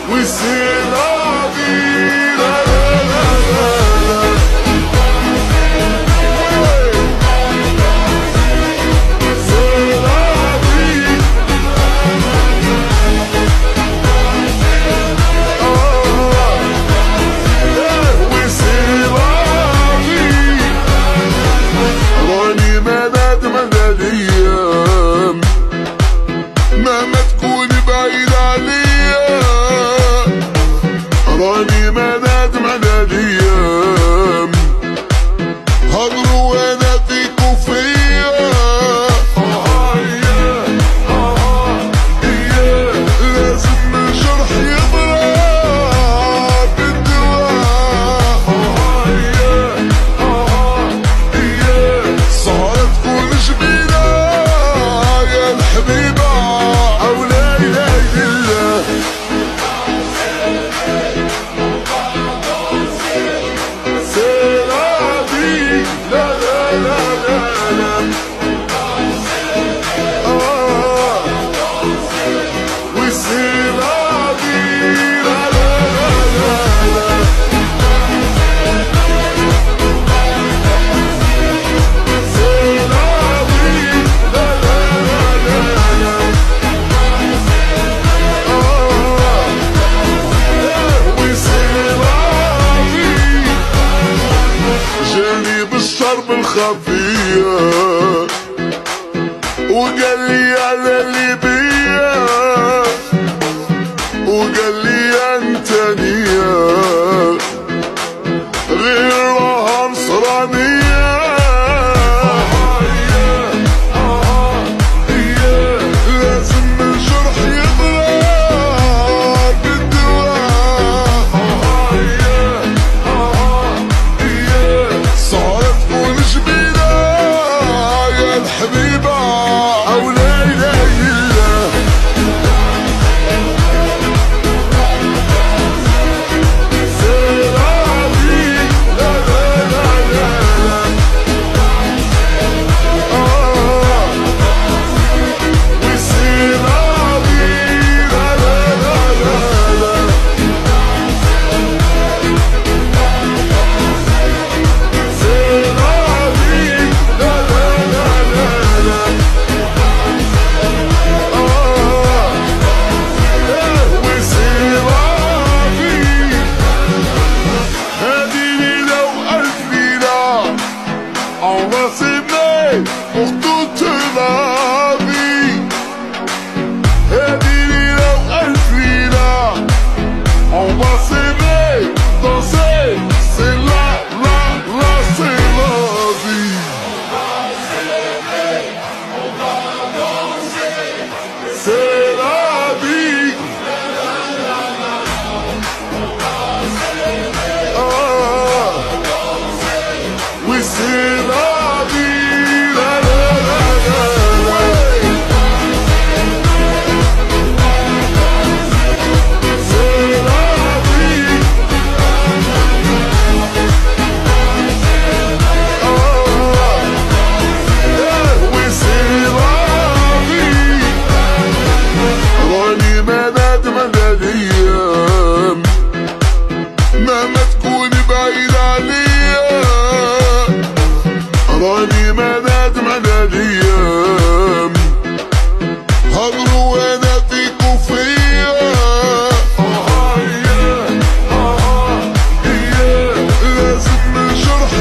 وسي لا في لا لا لا لا مهما تكون بعيد عليا راني ما نادم على الايام هضروا وانا فيك وفيا لازم الجرح يضرب بالدواء سهرة تكون جميلة يا الحبيبة أو لا إله إلا الله سلامي لا لا لا لا لا وسلامي لا لا لا لا سلامي لا لا لا لا جاني بالشرب الخفية وقال لي على اللي بيا وقال لي انت نية غيرها نصرانية لازم الجرح يضرب بالدواء سهرة تكون جميلة يا الحبيبة أو لا إله إلا سلامي لا لا لا لا وسلامي لا لا لا لا سلامي لا لا لا لا وسلامي هذه ليلة وألف ليلة On va s'aimer pour toute la vie. هذه ليلة وألف ليلة On va s'aimer, danser, c'est la, c'est la vie. C'est la vie. Oui, c'est la vie. La, la, la, la, la. C'est la vie. Oui, c'est la vie. راني ما نادم على الايام مهما تكون بعيد عليا راني ما نادم على الايام هضروا وانا فيك وفيا لازم الجرح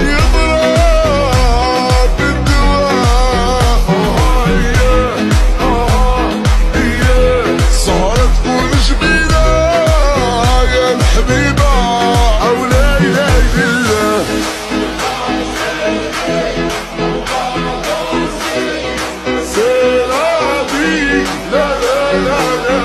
يضرب بالدواء سهرة تكون جميلة يا الحبيبة أو لا إله إلا الله سلامي لا لا لا لا